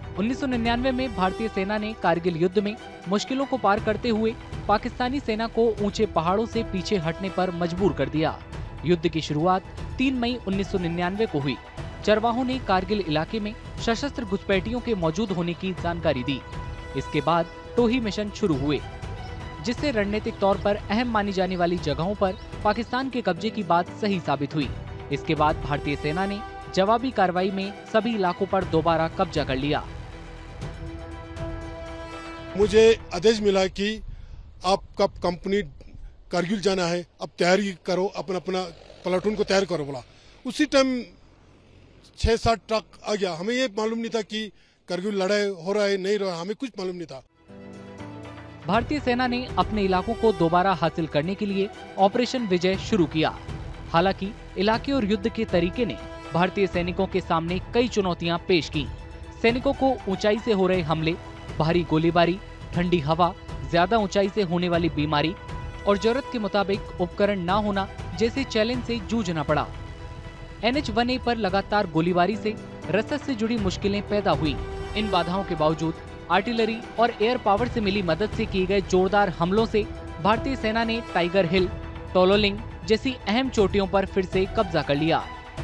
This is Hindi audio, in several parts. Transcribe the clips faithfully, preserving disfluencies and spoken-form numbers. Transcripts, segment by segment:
उन्नीस सौ निन्यानवे में भारतीय सेना ने कारगिल युद्ध में मुश्किलों को पार करते हुए पाकिस्तानी सेना को ऊंचे पहाड़ों से पीछे हटने पर मजबूर कर दिया। युद्ध की शुरुआत तीन मई उन्नीस सौ निन्यानवे को हुई। चरवाहों ने कारगिल इलाके में सशस्त्र घुसपैठियों के मौजूद होने की जानकारी दी। इसके बाद टोही मिशन शुरू हुए, जिससे रणनीतिक तौर पर अहम मानी जाने वाली जगहों पर पाकिस्तान के कब्जे की बात सही साबित हुई। इसके बाद भारतीय सेना ने जवाबी कार्रवाई में सभी इलाकों पर दोबारा कब्जा कर लिया। मुझे आदेश मिला कि आपका कंपनी कारगिल जाना है, अब तैयारी करो, अपना अपना प्लाटून को तैयार करो बोला। उसी टाइम छह सात ट्रक आ गया। हमें ये मालूम नहीं था कि कारगिल लड़ाई हो रहा है नहीं रहा, हमें कुछ मालूम नहीं था। भारतीय सेना ने अपने इलाकों को दोबारा हासिल करने के लिए ऑपरेशन विजय शुरू किया। हालांकि इलाके और युद्ध के तरीके ने भारतीय सैनिकों के सामने कई चुनौतियां पेश की। सैनिकों को ऊंचाई से हो रहे हमले, भारी गोलीबारी, ठंडी हवा, ज्यादा ऊंचाई से होने वाली बीमारी और जरूरत के मुताबिक उपकरण न होना जैसे चैलेंज से जूझना पड़ा। एन एच वन ए पर लगातार गोलीबारी से रसद से जुड़ी मुश्किलें पैदा हुई। इन बाधाओं के बावजूद आर्टिलरी और एयर पावर से मिली मदद से किए गए जोरदार हमलों से भारतीय सेना ने टाइगर हिल, टोलोलिंग जैसी अहम चोटियों पर फिर से कब्जा कर लिया।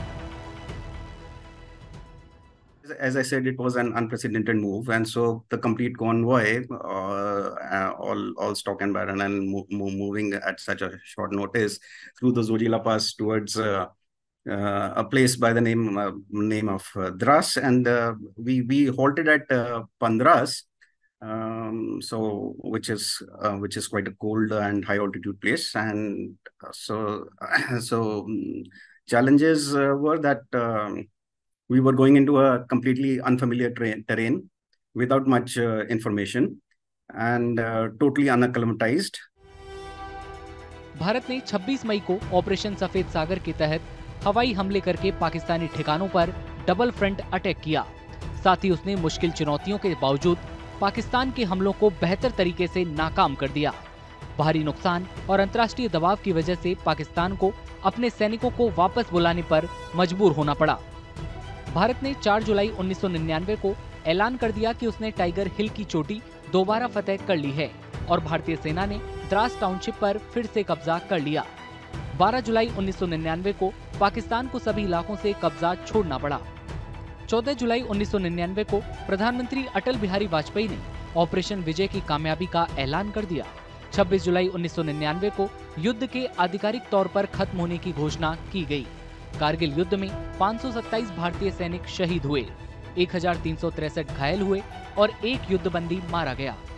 As I said, it was an unprecedented move, and so the complete convoy, uh, uh, all all stock and barrel, and mo mo moving at such a short notice through the Zojila Pass towards uh, uh, a place by the name uh, name of uh, Dras, and uh, we we halted at uh, Pandras, um, so which is uh, which is quite a cold and high altitude place, and uh, so so um, challenges uh, were that. Um, We were going into a completely unfamiliar terrain without much uh, information and uh, totally unacclimatized. Bharat ने छब्बीस मई को ऑपरेशन सफेद सागर के तहत हवाई हमले करके पाकिस्तानी ठिकानों पर डबल फ्रंट अटैक किया। साथ ही उसने मुश्किल चुनौतियों के बावजूद पाकिस्तान के हमलों को बेहतर तरीके से नाकाम कर दिया। भारी नुकसान और अंतर्राष्ट्रीय दबाव की वजह से पाकिस्तान को अपने सैनिकों को वापस बुलाने पर मजबूर होना पड़ा। भारत ने चार जुलाई उन्नीस सौ निन्यानवे को ऐलान कर दिया कि उसने टाइगर हिल की चोटी दोबारा फतेह कर ली है और भारतीय सेना ने द्रास टाउनशिप पर फिर से कब्जा कर लिया। बारह जुलाई उन्नीस सौ निन्यानवे को पाकिस्तान को सभी इलाकों से कब्जा छोड़ना पड़ा। चौदह जुलाई उन्नीस सौ निन्यानवे को प्रधानमंत्री अटल बिहारी वाजपेयी ने ऑपरेशन विजय की कामयाबी का ऐलान कर दिया। छब्बीस जुलाई उन्नीस सौ निन्यानवे को युद्ध के आधिकारिक तौर पर खत्म होने की घोषणा की गई। कारगिल युद्ध में पाँच सौ सत्ताईस भारतीय सैनिक शहीद हुए, एक हजार तीन सौ तिरसठ घायल हुए और एक युद्धबंदी मारा गया।